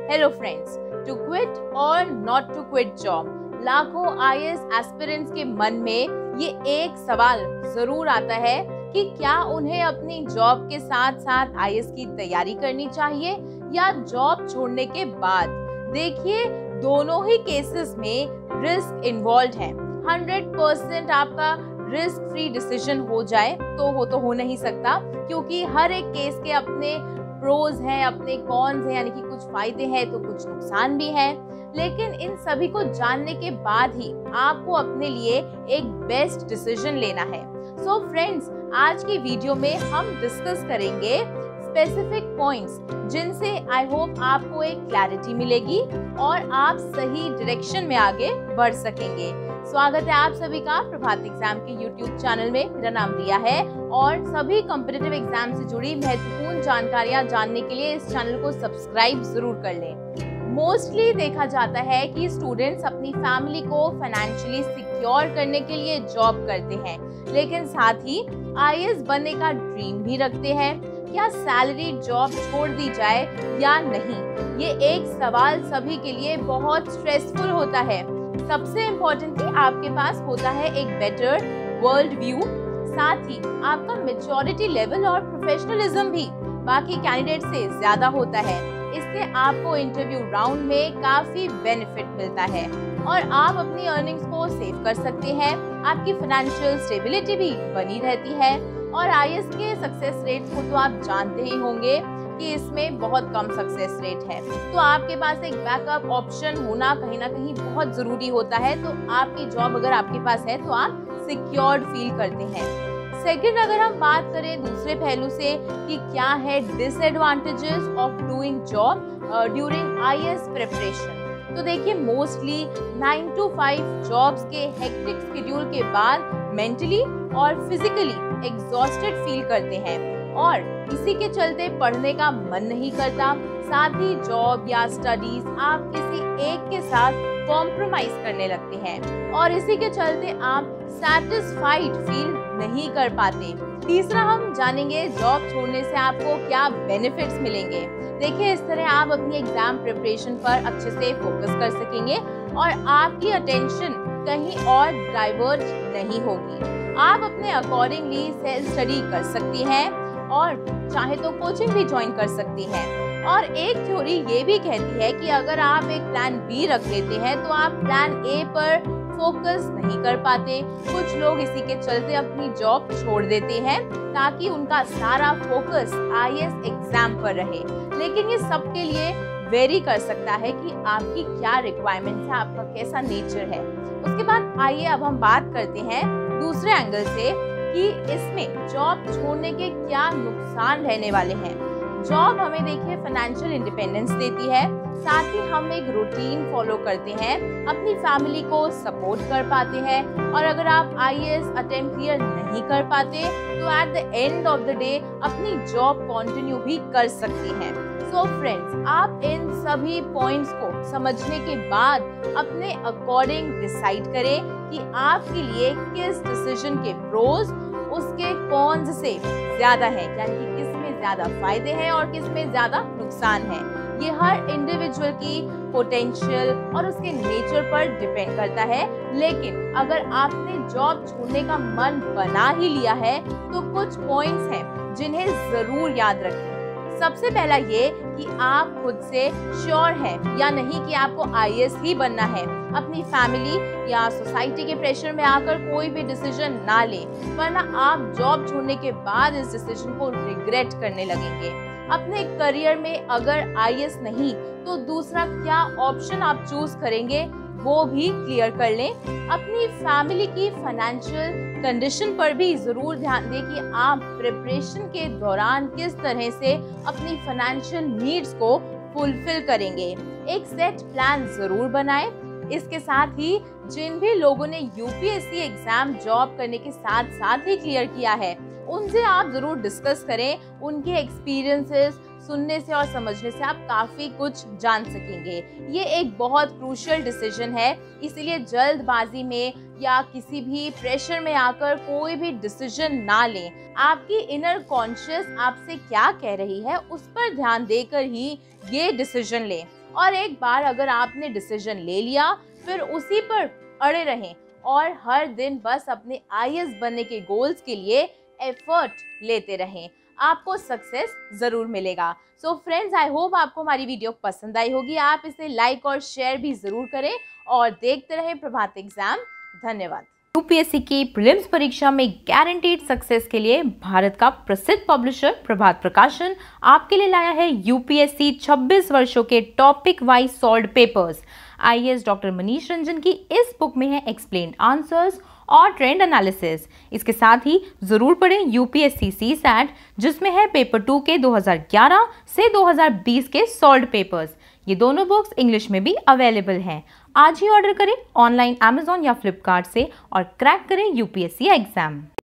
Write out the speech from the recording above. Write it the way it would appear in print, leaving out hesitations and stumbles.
Hello friends, to quit और not to quit job, लाखों IAS aspirants के मन में ये एक सवाल जरूर आता है कि क्या उन्हें अपनी जॉब के साथ साथ आईएएस की तैयारी करनी चाहिए या जॉब छोड़ने के बाद। देखिए, दोनों ही केसेस में रिस्क इन्वॉल्व है। 100% आपका रिस्क फ्री डिसीजन हो जाए तो वो तो हो नहीं सकता, क्योंकि हर एक केस के अपने प्रोज हैं, अपने कॉन्स हैं, यानी कि कुछ फायदे हैं तो कुछ नुकसान भी है। लेकिन इन सभी को जानने के बाद ही आपको अपने लिए एक बेस्ट डिसीजन लेना है। सो फ्रेंड्स, आज की वीडियो में हम डिस्कस करेंगे स्पेसिफिक पॉइंट्स जिनसे आई होप आपको एक क्लैरिटी मिलेगी और आप सही डायरेक्शन में आगे बढ़ सकेंगे। स्वागत है आप सभी का प्रभात एग्जाम के YouTube चैनल में। मेरा नाम रिया है और सभी कॉम्पिटिटिव एग्जाम से जुड़ी महत्वपूर्ण जानकारियां जानने के लिए इस चैनल को सब्सक्राइब जरूर कर लें। मोस्टली देखा जाता है कि स्टूडेंट्स अपनी फैमिली को फाइनेंशियली सिक्योर करने के लिए जॉब करते हैं, लेकिन साथ ही आईएएस बनने का ड्रीम भी रखते हैं। क्या सैलरी जॉब छोड़ दी जाए या नहीं, ये एक सवाल सभी के लिए बहुत स्ट्रेसफुल होता है। सबसे इम्पोर्टेंटली आपके पास होता है एक बेटर वर्ल्ड व्यू, साथ ही आपका मैच्योरिटी लेवल और प्रोफेशनलिज्म भी बाकी कैंडिडेट से ज्यादा होता है। इससे आपको इंटरव्यू राउंड में काफी बेनिफिट मिलता है और आप अपनी अर्निंग्स को सेव कर सकते हैं। आपकी फाइनेंशियल स्टेबिलिटी भी बनी रहती है और आईएएस के सक्सेस रेट को तो आप जानते ही होंगे कि इसमें बहुत कम सक्सेस रेट है। तो आपके पास एक बैकअप ऑप्शन होना कहीं ना कहीं बहुत जरूरी होता है। तो आपकी जॉब अगर आपके पास है तो आप सिक्योर्ड फील करते हैं। सेकंड, अगर हम बात करें दूसरे पहलू से कि क्या है disadvantages of doing job during IAS preparation, तो देखिए मोस्टली 9 to 5 जॉब्स के हेक्टिक शेड्यूल के बाद मेंटली और फिजिकली एग्जॉस्टेड फील करते हैं और इसी के चलते पढ़ने का मन नहीं करता। साथ ही जॉब या स्टडीज आप किसी एक के साथ कॉम्प्रोमाइज करने लगते हैं और इसी के चलते आप सैटिस्फाइड फील नहीं कर पाते। तीसरा, हम जानेंगे जॉब छोड़ने से आपको क्या बेनिफिट्स मिलेंगे। देखिए, इस तरह आप अपनी एग्जाम प्रिपरेशन पर अच्छे से फोकस कर सकेंगे और आपकी अटेंशन कहीं और डाइवर्ट नहीं होगी। आप अपने अकॉर्डिंगली सेल्फ स्टडी कर सकती हैं और चाहे तो कोचिंग भी ज्वाइन कर सकती हैं। और एक थ्योरी ये भी कहती है कि अगर आप एक प्लान बी रख लेते हैं तो आप प्लान ए पर फोकस नहीं कर पाते। कुछ लोग इसी के चलते अपनी जॉब छोड़ देते हैं ताकि उनका सारा फोकस आईएएस एग्जाम पर रहे। लेकिन ये सबके लिए वेरी कर सकता है कि आपकी क्या रिक्वायरमेंट्स है, आपका कैसा नेचर है। उसके बाद आइए अब हम बात करते हैं दूसरे एंगल से कि इसमें जॉब छोड़ने के क्या नुकसान रहने वाले हैं। जॉब हमें देखिए फाइनेंशियल इंडिपेंडेंस देती है, साथ ही हम एक रूटीन फॉलो करते हैं, अपनी फैमिली को सपोर्ट कर पाते हैं और अगर आप आईएएस अटेम्प्ट क्लियर नहीं कर पाते तो at the end of the day अपनी जॉब कंटिन्यू भी कर सकती हैं। सो फ्रेंड्स, आप इन सभी पॉइंट्स को समझने के बाद अपने अकॉर्डिंग डिसाइड करें कि आपके लिए किस डिसीजन के प्रोज उसके कॉन्स से ज्यादा है, यानी कि किस में ज्यादा फायदे हैं और किस में ज्यादा नुकसान है। ये हर इंडिविजुअल की पोटेंशियल और उसके नेचर पर डिपेंड करता है। लेकिन अगर आपने जॉब छोड़ने का मन बना ही लिया है तो कुछ पॉइंट्स हैं जिन्हें जरूर याद रखें। सबसे पहला ये कि आप खुद से श्योर हैं या नहीं कि आपको आईएएस ही बनना है। अपनी फैमिली या सोसाइटी के प्रेशर में आकर कोई भी डिसीजन ना लें, वरना आप जॉब छोड़ने के बाद इस डिसीजन को रिग्रेट करने लगेंगे। अपने करियर में अगर आईएएस नहीं तो दूसरा क्या ऑप्शन आप चूज करेंगे वो भी क्लियर कर लें। अपनी फैमिली की फाइनेंशियल कंडीशन पर भी जरूर ध्यान दें कि आप प्रिपरेशन के दौरान किस तरह से अपनी फाइनेंशियल नीड्स को फुलफिल करेंगे। एक सेट प्लान जरूर बनाएं। इसके साथ ही जिन भी लोगों ने यूपीएससी एग्जाम जॉब करने के साथ साथ ही क्लियर किया है, उनसे आप जरूर डिस्कस करें। उनके एक्सपीरियंसेस सुनने से और समझने से आप काफी कुछ जान सकेंगे। ये एक बहुत क्रूशियल डिसीजन है, इसलिए जल्दबाजी में या किसी भी प्रेशर में आकर कोई भी डिसीजन ना लें। आपकी इनर कॉन्शियस आपसे क्या कह रही है उस पर ध्यान देकर ही ये डिसीजन लें। और एक बार अगर आपने डिसीजन ले लिया फिर उसी पर अड़े रहें और हर दिन बस अपने आईएएस बनने के गोल्स के लिए एफर्ट लेते रहें, आपको सक्सेस जरूर मिलेगा। सो फ्रेंड्स, आई होप आपको हमारी वीडियो पसंद आई होगी। आप इसे लाइक और शेयर भी जरूर करें और देखते रहें प्रभात एग्जाम। धन्यवाद। यूपीएससी की प्रीलिम्स परीक्षा में गारंटीड सक्सेस के लिए भारत का प्रसिद्ध पब्लिशर प्रभात प्रकाशन आपके लिए लाया है यूपीएससी 26 वर्षों के topic wise solved papers. IAS doctor Manish Ranjan की इस बुक में है एक्सप्लेन्ड आंसर्स और ट्रेंड एनालिसिस। इसके साथ ही जरूर पढ़ें यूपीएससी सीसैट, जिसमें है पेपर 2 के 2011 से 2020 के सॉल्व्ड पेपर्स। ये दोनों बुक्स इंग्लिश में भी अवेलेबल हैं। आज ही ऑर्डर करें ऑनलाइन अमेज़न या फ्लिपकार्ट से और क्रैक करें यूपीएससी एग्जाम।